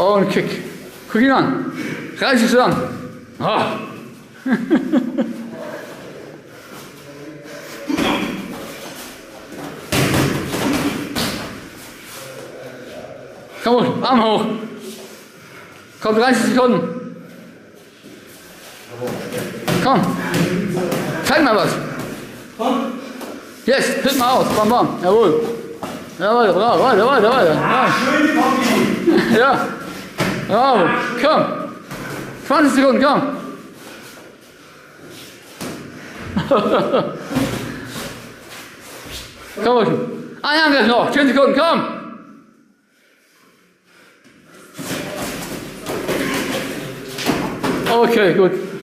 Und Kick. Guck ihn an. Reiß dich zusammen. Ah. Komm hoch, Arm hoch. Komm, 30 Sekunden. Komm. Zeig mal was. Yes, tritt mal aus. Bam, bam. Jawohl. Ja, weiter, weiter, weiter, weiter. Ja. Bravo. Komm. 20 Sekunden, komm. Komm. Ein Angriff noch. 10 Sekunden, komm. Okay, gut.